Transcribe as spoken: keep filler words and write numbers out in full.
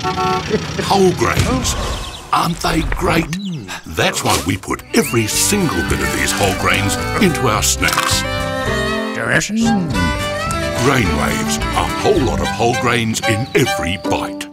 Whole grains. Aren't they great? That's why we put every single bit of these whole grains into our snacks. Delicious. Grainwaves, a whole lot of whole grains in every bite.